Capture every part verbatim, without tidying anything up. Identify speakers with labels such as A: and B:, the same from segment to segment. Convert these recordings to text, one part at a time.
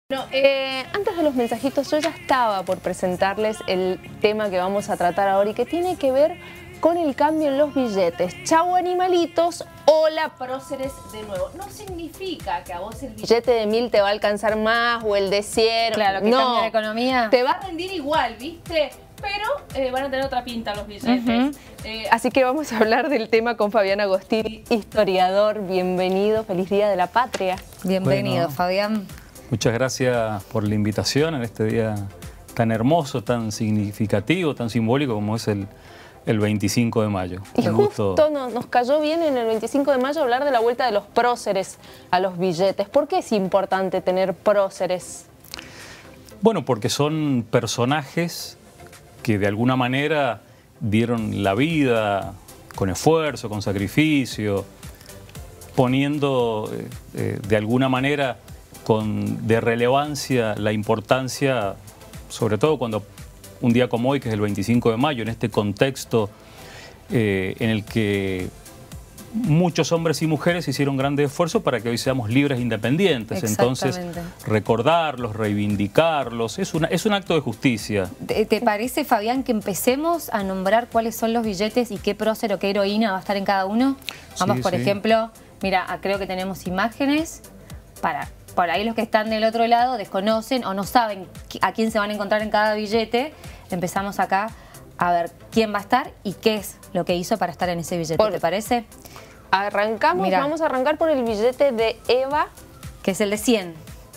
A: No, eh, antes de los mensajitos yo ya estaba por presentarles el tema que vamos a tratar ahora y que tiene que ver con el cambio en los billetes. Chau animalitos, hola próceres de nuevo. No significa que a vos el billete de mil te va a alcanzar más o el de cien.
B: Claro, que
A: no,
B: cambia la economía.
A: Te va a rendir igual, ¿viste?
C: Pero eh, van a tener otra pinta los billetes.
A: Uh-huh.
C: eh,
A: Así que vamos a hablar del tema con Fabián Agostini, historiador. Bienvenido, feliz Día de la Patria.
B: Bienvenido,
D: Bueno,
B: Fabián.
D: Muchas gracias por la invitación en este día tan hermoso, tan significativo, tan simbólico como es el, el veinticinco de mayo.
A: Y
D: Un
A: justo
D: gusto.
A: nos, nos cayó bien en el veinticinco de mayo hablar de la vuelta de los próceres a los billetes. ¿Por qué es importante tener próceres?
D: Bueno, porque son personajes que de alguna manera dieron la vida con esfuerzo, con sacrificio, poniendo eh, eh, de alguna manera con, de relevancia la importancia, sobre todo cuando un día como hoy, que es el veinticinco de mayo, en este contexto eh, en el que muchos hombres y mujeres hicieron grandes esfuerzos para que hoy seamos libres e independientes. Entonces, recordarlos, reivindicarlos, es, una, es un acto de justicia.
B: ¿Te, ¿Te parece, Fabián, que empecemos a nombrar cuáles son los billetes y qué prócer o qué heroína va a estar en cada uno? Vamos,
D: Sí,
B: por
D: sí.
B: ejemplo, mira, creo que tenemos imágenes para... Por ahí los que están del otro lado desconocen o no saben a quién se van a encontrar en cada billete. Empezamos acá a ver quién va a estar y qué es lo que hizo para estar en ese billete.
A: Por...
B: ¿Te parece?
A: Arrancamos,
B: Mirá.
A: vamos a arrancar por el billete de Eva.
B: Que es el de cien.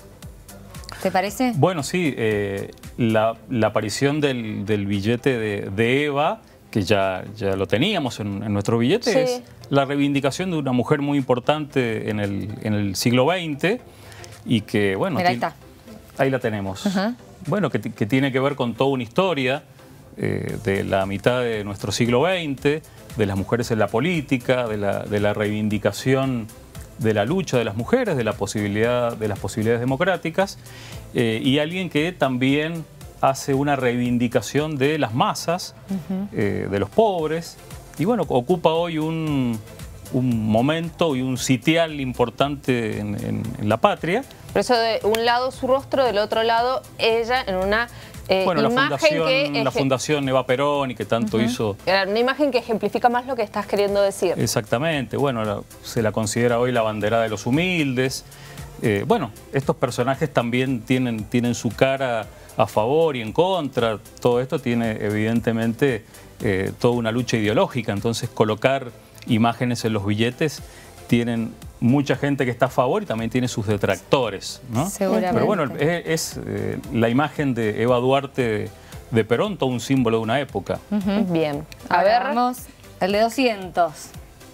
B: ¿Te parece?
D: Bueno, sí, eh, la, la aparición del, del billete de, de Eva, que ya, ya lo teníamos en, en nuestro billete,
A: Sí.
D: es la reivindicación de una mujer muy importante en el, en el siglo veinte y que, bueno...
B: Mira, ahí
D: tiene-
B: está.
D: Ahí la tenemos.
B: Ajá.
D: Bueno, que, que tiene que ver con toda una historia eh, de la mitad de nuestro siglo veinte, de las mujeres en la política, de la, de la reivindicación de la lucha de las mujeres, de la posibilidad, de las posibilidades democráticas, eh, y alguien que también hace una reivindicación de las masas,
B: Uh-huh.
D: eh, de los pobres, y bueno, ocupa hoy un, un momento y un sitial importante en, en- en la patria.
A: Por eso de un lado su rostro, del otro lado ella en una eh,
D: Bueno, la
A: imagen
D: fundación,
A: que...
D: la
A: eje-
D: fundación Eva Perón y que tanto hizo...
A: Era una imagen que ejemplifica más lo que estás queriendo decir.
D: Exactamente, bueno, la- se la considera hoy la bandera de los humildes. Eh, bueno, estos personajes también tienen, tienen su cara a favor y en contra. Todo esto tiene evidentemente eh, toda una lucha ideológica, entonces colocar imágenes en los billetes tienen mucha gente que está a favor y también tiene sus detractores, ¿no?
B: Seguramente.
D: Pero bueno, es, es, eh, la imagen de Eva Duarte de, de Perón, todo un símbolo de una época.
A: Bien. A
B: Ahora
A: ver,
B: vamos, el de doscientos.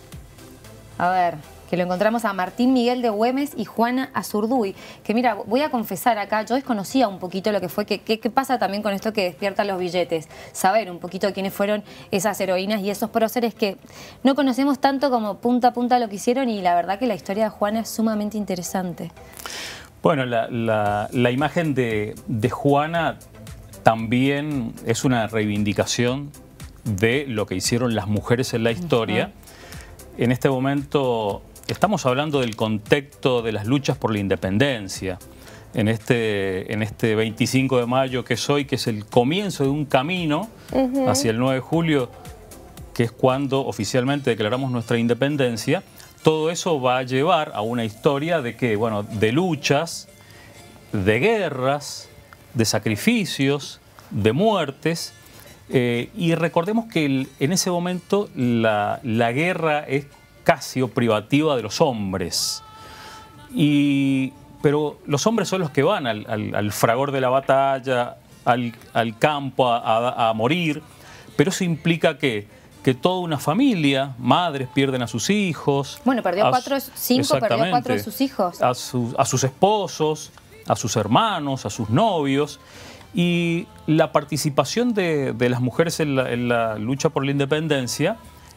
B: A ver, que lo encontramos a Martín Miguel de Güemes y Juana Azurduy. Que mira, voy a confesar acá, yo desconocía un poquito lo que fue, que, que- qué pasa también con esto que despiertan los billetes. Saber un poquito quiénes fueron esas heroínas y esos próceres que no conocemos tanto como punta a punta lo que hicieron, y la verdad que la historia de Juana es sumamente interesante.
D: Bueno, la, la- la imagen de, de Juana también es una reivindicación de lo que hicieron las mujeres en la historia. En este momento estamos hablando del contexto de las luchas por la independencia. En este, en este veinticinco de mayo que es hoy, que es el comienzo de un camino hacia el nueve de julio, que es cuando oficialmente declaramos nuestra independencia. Todo eso va a llevar a una historia de que, bueno, de luchas, de guerras, de sacrificios, de muertes. Eh, y recordemos que el- en ese momento la, la guerra es casi o privativa de los hombres. Y, pero los hombres son los que van al, al- al fragor de la batalla, al, al campo a, a- a morir. Pero eso implica que, que toda una familia, madres pierden a sus hijos.
B: Bueno, perdió
D: a
B: cuatro,
D: su-
B: cinco, perdió
D: Exactamente.
B: cuatro de sus hijos.
D: A, su- a sus esposos, a sus hermanos, a sus novios. Y la participación de, de las mujeres en la, en la lucha por la independencia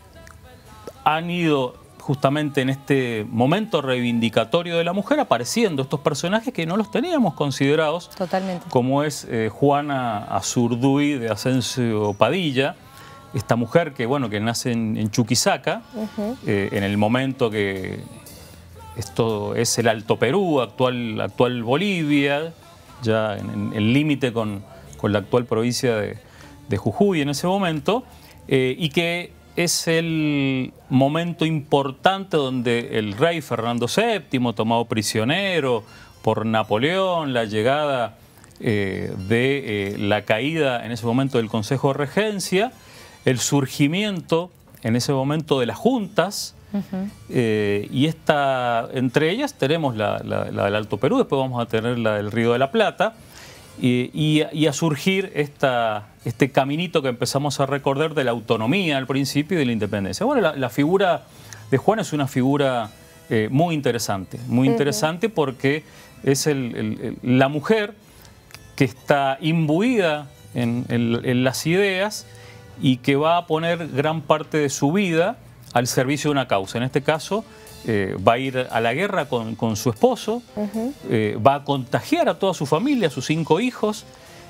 D: han ido justamente en este momento reivindicatorio de la mujer apareciendo estos personajes que no los teníamos considerados,
B: Totalmente.
D: como es eh, Juana Azurduy de Asensio Padilla, esta mujer que, bueno, que nace en, en Chuquisaca, eh, en el momento que esto es el Alto Perú, actual, actual Bolivia, ya en el límite con, con la actual provincia de, de Jujuy en ese momento, eh, y que es el momento importante donde el rey Fernando séptimo, tomado prisionero por Napoleón, la llegada eh, de eh, la caída en ese momento del Consejo de Regencia, el surgimiento en ese momento de las juntas, uh-huh. eh, y esta, entre ellas tenemos la, la, la del Alto Perú, después vamos a tener la del Río de la Plata, y, y, y a surgir esta, este caminito que empezamos a recorrer de la autonomía al principio y de la independencia. Bueno, la, la figura de Juana es una figura eh, muy interesante, muy uh-huh. interesante porque es el, el, el, la mujer que está imbuida en, en, en las ideas y que va a poner gran parte de su vida al servicio de una causa. En este caso, eh, va a ir a la guerra con, con su esposo, uh-huh. eh, va a contagiar a toda su familia, a sus cinco hijos,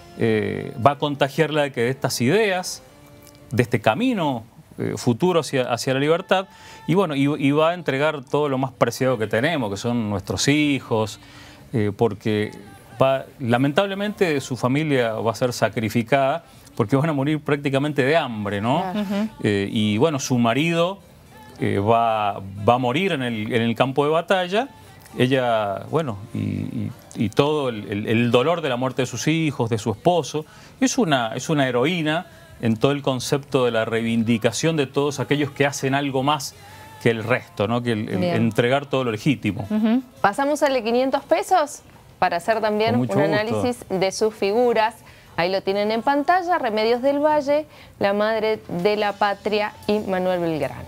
D: eh, va a contagiarla de que de estas ideas, de este camino eh, futuro hacia, hacia la libertad, y bueno, y, y va a entregar todo lo más preciado que tenemos, que son nuestros hijos, eh, porque va, lamentablemente su familia va a ser sacrificada, porque van a morir prácticamente de hambre, ¿no? Uh-huh. eh, y bueno, su marido eh, va, va a morir en el, en el campo de batalla. Ella, bueno, y, y, y todo el, el, el dolor de la muerte de sus hijos, de su esposo. Es una, es una heroína en todo el concepto de la reivindicación de todos aquellos que hacen algo más que el resto, ¿no? Que el, el entregar todo lo legítimo.
A: Uh-huh. Pasamos al de quinientos pesos para hacer también un análisis gusto. de sus figuras. Ahí lo tienen en pantalla, Remedios del Valle, la madre de la patria y Manuel Belgrano.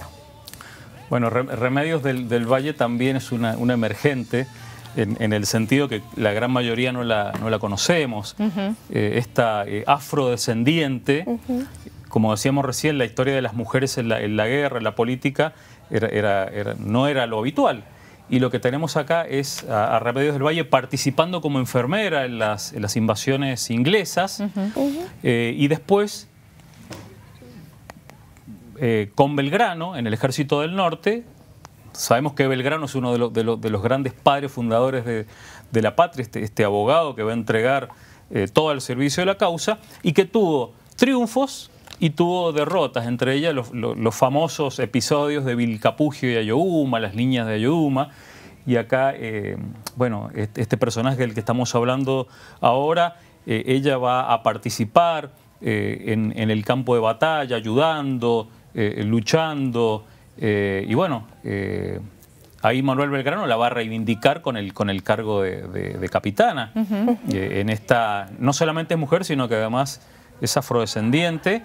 D: Bueno, Remedios del, del Valle también es una, una emergente en, en el sentido que la gran mayoría no la, no la conocemos. Uh-huh. eh, esta eh, afrodescendiente, uh-huh. como decíamos recién, la historia de las mujeres en la, en la guerra, en la política, era, era, era, no era lo habitual. Y lo que tenemos acá es a, a Remedios del Valle participando como enfermera en las, en las invasiones inglesas. Uh-huh. Uh-huh. eh, y después eh, con Belgrano en el Ejército del Norte. Sabemos que Belgrano es uno de, lo, de, lo, de los grandes padres fundadores de, de la patria, este, este abogado que va a entregar eh, todo al servicio de la causa y que tuvo triunfos y tuvo derrotas, entre ellas los, los, los famosos episodios de Vilcapugio y Ayohuma, las niñas de Ayohuma. Y acá, eh, bueno, este, este personaje del que estamos hablando ahora, eh, ella va a participar eh, en, en el campo de batalla, ayudando, eh, luchando, eh, y bueno, eh, ahí Manuel Belgrano la va a reivindicar con el, con el cargo de, de, de capitana. Uh-huh. eh, en esta, no solamente es mujer, sino que además es afrodescendiente,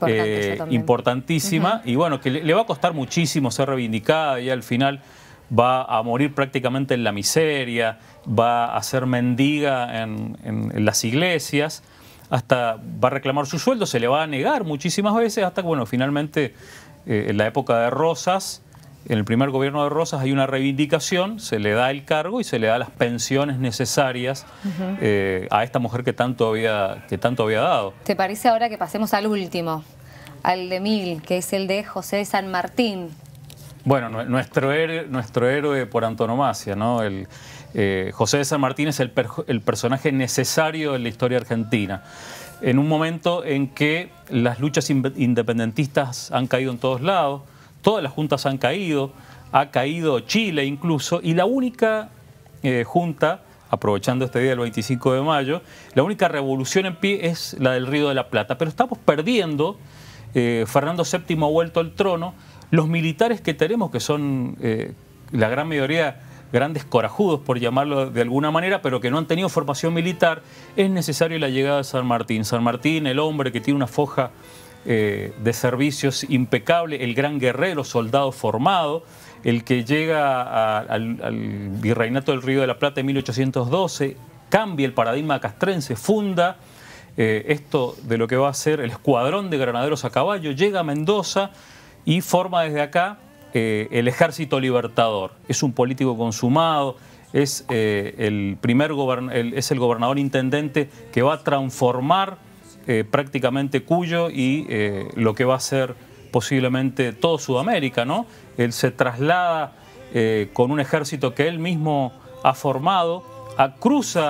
D: eh, importantísima, uh-huh. y bueno, que le, le va a costar muchísimo ser reivindicada y al final va a morir prácticamente en la miseria, va a ser mendiga en, en, en las iglesias, hasta va a reclamar su sueldo, se le va a negar muchísimas veces, hasta que bueno, finalmente eh, en la época de Rosas, en el primer gobierno de Rosas hay una reivindicación, se le da el cargo y se le da las pensiones necesarias uh-huh. eh, a esta mujer que tanto, había, que tanto había dado.
B: ¿Te parece ahora que pasemos al último, al de mil, que es el de José de San Martín?
D: Bueno, nuestro héroe, nuestro héroe por antonomasia, ¿no? El, eh, José de San Martín es el, per, el personaje necesario en la historia argentina. En un momento en que las luchas independentistas han caído en todos lados, todas las juntas han caído, ha caído Chile incluso, y la única eh, junta, aprovechando este día del veinticinco de mayo, la única revolución en pie es la del Río de la Plata. Pero estamos perdiendo, eh, Fernando séptimo ha vuelto al trono, los militares que tenemos, que son eh, la gran mayoría grandes corajudos, por llamarlo de alguna manera, pero que no han tenido formación militar, es necesario la llegada de San Martín. San Martín, el hombre que tiene una foja Eh, de servicios impecable, el gran guerrero, soldado formado, el que llega a, al, al virreinato del Río de la Plata en mil ochocientos doce, cambia el paradigma castrense, funda eh, esto de lo que va a ser el escuadrón de granaderos a caballo, llega a Mendoza y forma desde acá eh, el Ejército Libertador. Es un político consumado, es, eh, el primer gobern el, es el gobernador intendente que va a transformar Eh, prácticamente Cuyo y eh, lo que va a ser posiblemente todo Sudamérica, ¿no? Él se traslada eh, con un ejército que él mismo ha formado, a, cruza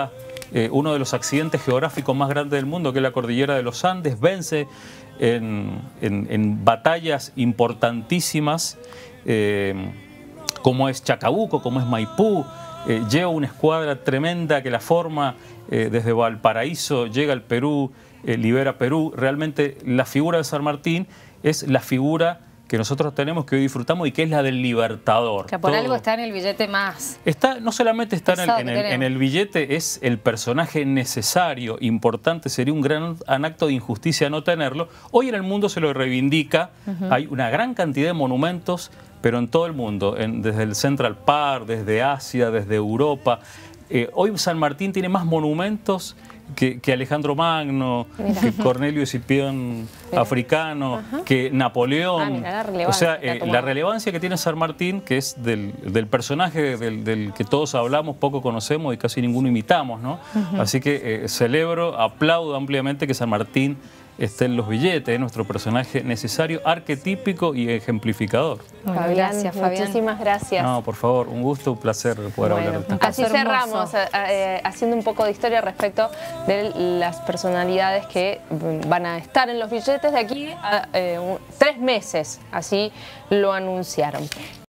D: eh, uno de los accidentes geográficos más grandes del mundo, que es la cordillera de los Andes, vence en, en, en batallas importantísimas, eh, como es Chacabuco, como es Maipú, eh, lleva una escuadra tremenda que la forma eh, desde Valparaíso, llega al Perú, eh, libera Perú. Realmente la figura de San Martín es la figura que nosotros tenemos, que hoy disfrutamos, y que es la del libertador.
B: Que por
D: Todo,
B: algo está en el billete más.
D: Está, no solamente está en el,
B: pesado
D: en,
B: que
D: el,
B: tenemos.
D: en el billete, es el personaje necesario, importante, sería un gran acto de injusticia no tenerlo. Hoy en el mundo se lo reivindica, uh-huh. Hay una gran cantidad de monumentos, pero en todo el mundo, en, desde el Central Park, desde Asia, desde Europa. Eh, hoy San Martín tiene más monumentos que, que Alejandro Magno, mira. Que Cornelio Escipión africano, ajá. Que Napoleón. Ah, mira, la o sea, eh, la relevancia que tiene San Martín, que es del, del personaje del, del que todos hablamos, poco conocemos y casi ninguno imitamos, ¿no? Uh-huh. Así que eh, celebro, aplaudo ampliamente que San Martín esté en los billetes, es nuestro personaje necesario, arquetípico y ejemplificador.
A: Bueno, Fabián, gracias, Fabián. Muchísimas gracias.
D: No, por favor, un gusto, un placer poder bueno, hablar de esto.
A: Así cerramos, eh, haciendo un poco de historia respecto de las personalidades que van a estar en los billetes de aquí a eh, un, tres meses, así lo anunciaron.